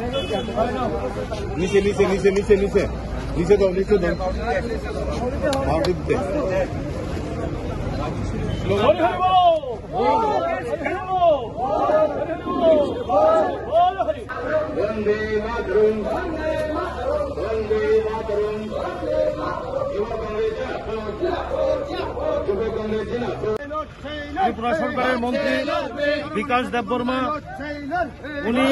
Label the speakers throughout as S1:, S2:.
S1: নিচে নিচে নিচে নিচে নিচে নিচে দাও নিচে দাও বন্দে মাতরম বন্দে মাতরম
S2: ত্রিপুরা সরকারের মন্ত্রী বিকাশ দেববর্মা উনি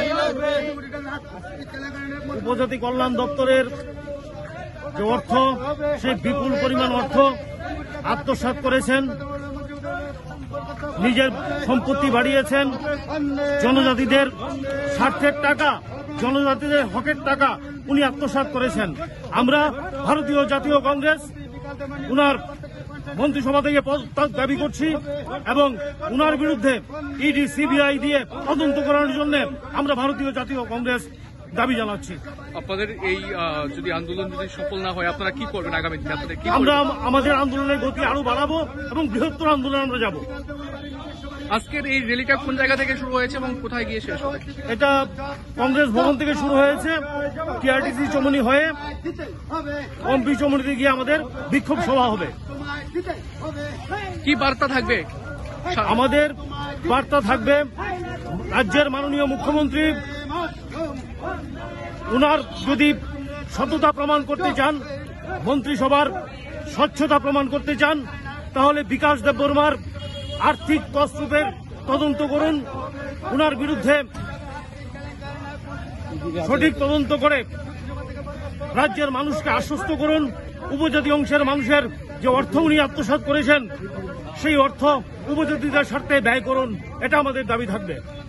S2: উপজাতি কল্যাণ দপ্তরের যে অর্থ সেই বিপুল পরিমাণ অর্থ আত্মসাৎ করেছেন, নিজের সম্পত্তি বাড়িয়েছেন, জনজাতিদের স্বার্থের টাকা, জনজাতিদের হকের টাকা উনি আত্মসাৎ করেছেন। আমরা ভারতীয় জাতীয় কংগ্রেস উনার মন্ত্রিসভা থেকে পদত্যাগ দাবি করছি এবং উনার বিরুদ্ধে ইডি সিবিআই দিয়ে তদন্ত করার জন্য আমরা ভারতীয় জাতীয় কংগ্রেস দাবি জানাচ্ছি।
S3: আপনাদের এই যদি আন্দোলন যদি সফল না হয় আপনারা কি করবেন আগামী দিনে?
S2: আমরা আমাদের আন্দোলনের গতি আরো বাড়াবো এবং বৃহত্তর আন্দোলন আমরা যাব।
S3: আজকের এই র্যালিটা কোন জায়গা থেকে শুরু হয়েছে এবং কোথায় গিয়ে শেষ হবে?
S2: এটা কংগ্রেস ভবন থেকে শুরু হয়েছে, টিআরটিসি চমনি হয়ে এমপি চমনিতে গিয়ে আমাদের বিক্ষোভ সভা হবে।
S3: কি বার্তা থাকবে?
S2: আমাদের বার্তা থাকবে, রাজ্যের মাননীয় মুখ্যমন্ত্রী উনার যদি সততা প্রমাণ করতে চান, মন্ত্রিসভার স্বচ্ছতা প্রমাণ করতে চান, তাহলে বিকাশ দেববর্মার আর্থিক তছরূপের তদন্ত করুন। উনার বিরুদ্ধে সঠিক তদন্ত করে রাজ্যের মানুষকে আশ্বস্ত করুন। উপজাতি অংশের মানুষের যে অর্থ উনি আত্মসাৎ করেছেন সেই অর্থ উপজাতিদের স্বার্থে ব্যয় করুন, এটা আমাদের দাবি থাকবে।